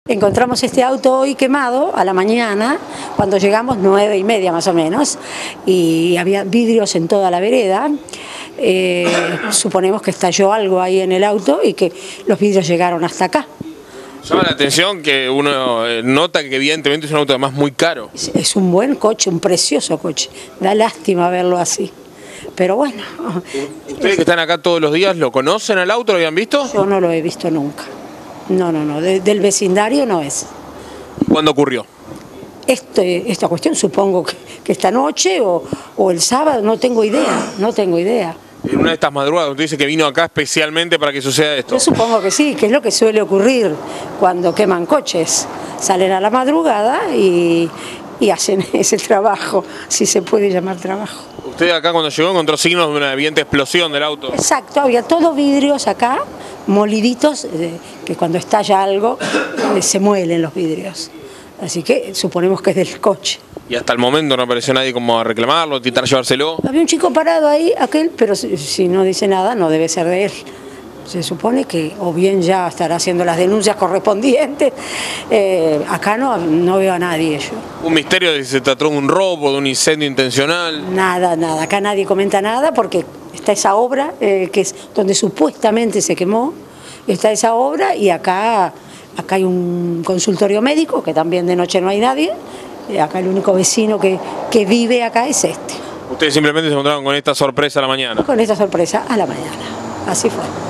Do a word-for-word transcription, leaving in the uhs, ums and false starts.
Encontramos este auto hoy quemado a la mañana, cuando llegamos nueve y media más o menos, y había vidrios en toda la vereda. Eh, suponemos que estalló algo ahí en el auto y que los vidrios llegaron hasta acá. Llama la atención que uno eh, nota que evidentemente es un auto además muy caro. Es, es un buen coche, un precioso coche. Da lástima verlo así. Pero bueno. ¿Ustedes que están acá todos los días lo conocen al auto? ¿Lo habían visto? Yo no lo he visto nunca. No, no, no. De, del vecindario no es. ¿Cuándo ocurrió? Este, esta cuestión supongo que, que esta noche o, o el sábado, no tengo idea, no tengo idea. En una de estas madrugadas, usted dice que vino acá especialmente para que suceda esto. Yo supongo que sí, que es lo que suele ocurrir cuando queman coches. Salen a la madrugada y, y hacen ese trabajo, si se puede llamar trabajo. Usted acá cuando llegó encontró signos de una evidente explosión del auto. Exacto, había todos vidrios acá, moliditos, eh, que cuando estalla algo eh, se muelen los vidrios. Así que suponemos que es del coche. Y hasta el momento no apareció nadie como a reclamarlo, a intentar llevárselo. Había un chico parado ahí, aquel, pero si, si no dice nada no debe ser de él. Se supone que o bien ya estará haciendo las denuncias correspondientes. Eh, acá no, no veo a nadie yo. Un misterio de si se trató de un robo, de un incendio intencional. Nada, nada. Acá nadie comenta nada porque está esa obra, eh, que es donde supuestamente se quemó. Está esa obra y acá, acá hay un consultorio médico, que también de noche no hay nadie. Acá el único vecino que, que vive acá es este. Ustedes simplemente se encontraron con esta sorpresa a la mañana. Con esta sorpresa a la mañana. Así fue.